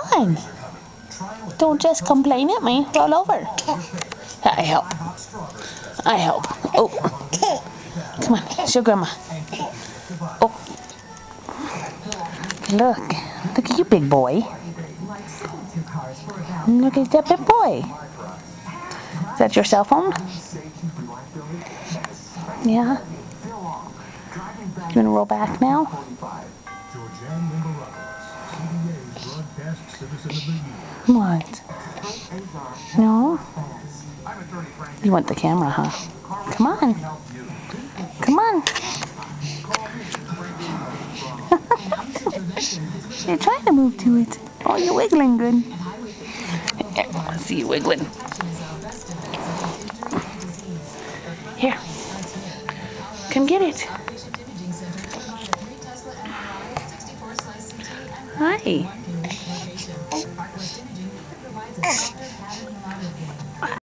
on. Don't just complain at me. Roll over. I help. I help. Oh. Come on. Show Grandma. Oh. Look. Look at you, big boy. Look at that big boy. Is that your cell phone? Yeah. You want to roll back now? What? No? You want the camera, huh? Come on. Come on. You're trying to move to it. Oh, you're wiggling good. Here, I see you wiggling. Here. Come get it. Hi.